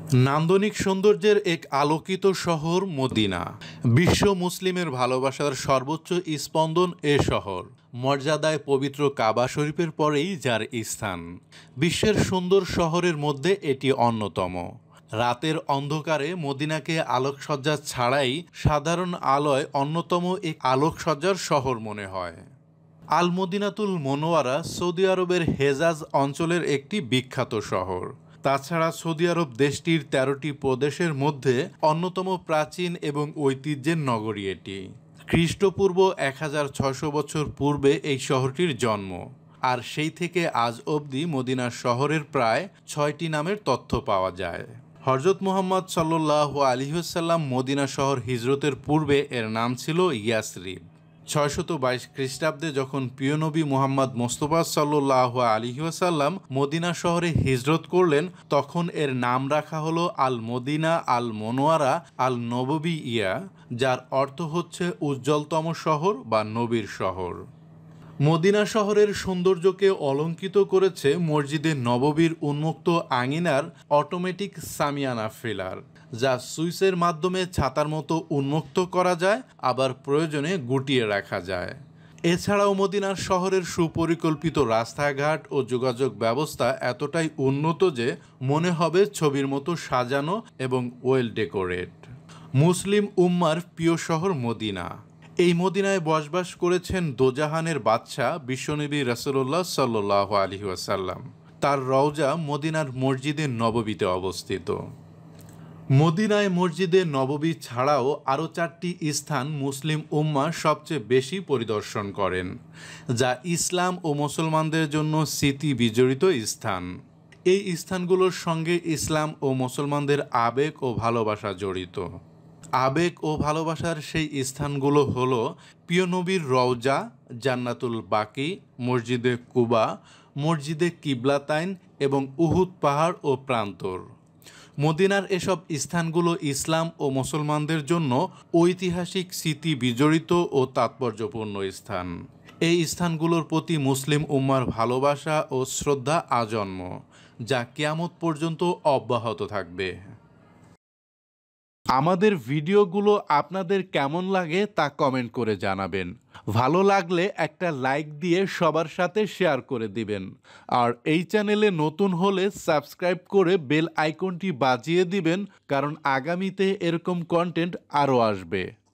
নান্দনিক সৌন্দর্যের এক আলোকিত শহর মদিনা। বিশ্ব মুসলিমের ভালোবাসার সর্বোচ্চ স্পন্দন এ শহর। মর্যাদায় পবিত্র কাবা শরীফের পরেই যার স্থান। বিশ্বের সুন্দর শহরের মধ্যে এটি অন্যতম। রাতের অন্ধকারে মদিনাকে আলোকসজ্জা ছাড়াই সাধারণ আলোয় অন্যতম এক আলোকসজ্জার শহর মনে হয়। আল মদিনাতুল মুনাওয়ারা সৌদি আরবের হেজাজ অঞ্চলের একটি বিখ্যাত শহর। তাছাড়া সৌদি আরব দেশটির ১৩টি প্রদেশের মধ্যে অন্যতম প্রাচীন এবং ঐতিহ্যের নগরী এটি। খ্রিস্টপূর্ব ১৬০০ বছর পূর্বে এই শহরটির জন্ম, আর সেই থেকে আজ অবধি মদিনা শহরের প্রায় ৬টি নামের তথ্য পাওয়া যায়। হযরত মুহাম্মদ সাল্লাল্লাহু আলাইহি ওয়াসাল্লাম মদিনা শহর হিজরতের পূর্বে এর নাম ছিল ইয়াসরিব। ৬২২ খ্রিস্টাব্দে যখন প্রিয় নবী মুহাম্মদ মোস্তফা সাল্লাল্লাহু আলাইহি ওয়াসাল্লাম মদিনা শহরে হিজরত করলেন, তখন এর নাম রাখা হলো আল মদিনা আল মুনাওয়ারা আল নববিয়্যা, যার অর্থ হচ্ছে উজ্জ্বলতম শহর বা নবীর শহর। মদিনা শহরের সৌন্দর্যকে অলঙ্কিত করেছে মসজিদে নববীর উন্মুক্ত আঙিনার অটোমেটিক সামিয়ানা ফিলার, যা সুইচের মাধ্যমে ছাতার মতো উন্মুক্ত করা যায়, আবার প্রয়োজনে গুটিয়ে রাখা যায়। এছাড়াও মদিনার শহরের সুপরিকল্পিত রাস্তাঘাট ও যোগাযোগ ব্যবস্থা এতটাই উন্নত যে মনে হবে ছবির মতো সাজানো এবং ওয়েল ডেকোরেট। মুসলিম উম্মার প্রিয় শহর মদিনা। এই মদিনায় বসবাস করেছেন দোজাহানের বাদশাহ বিশ্বনবী রাসূলুল্লাহ সাল্লাল্লাহু আলাইহি ওয়াসাল্লাম। তার রওজা মদিনার মসজিদে নববীতে অবস্থিত। মদিনায় মসজিদে নববী ছাড়াও আরও ৪টি স্থান মুসলিম উম্মা সবচেয়ে বেশি পরিদর্শন করেন, যা ইসলাম ও মুসলমানদের জন্য স্মৃতি বিজড়িত স্থান। এই স্থানগুলোর সঙ্গে ইসলাম ও মুসলমানদের আবেগ ও ভালোবাসা জড়িত। আবেগ ও ভালোবাসার সেই স্থানগুলো হলো প্রিয় নবীর রওজা, জান্নাতুল বাকি, মসজিদে কুবা, মসজিদে কিবলাতাইন এবং উহুদ পাহাড় ও প্রান্তর। মদিনার এসব স্থানগুলো ইসলাম ও মুসলমানদের জন্য ঐতিহাসিক স্মৃতি বিজড়িত ও তাৎপর্যপূর্ণ স্থান। এই স্থানগুলোর প্রতি মুসলিম উম্মার ভালোবাসা ও শ্রদ্ধা আজন্ম, যা কিয়ামত পর্যন্ত অব্যাহত থাকবে। আমাদের ভিডিওগুলো আপনাদের কেমন লাগে তা কমেন্ট করে জানাবেন। ভালো লাগলে একটা লাইক দিয়ে সবার সাথে শেয়ার করে দিবেন। আর এই চ্যানেলে নতুন হলে সাবস্ক্রাইব করে বেল আইকনটি বাজিয়ে দিবেন, কারণ আগামীতে এরকম কন্টেন্ট আরও আসবে।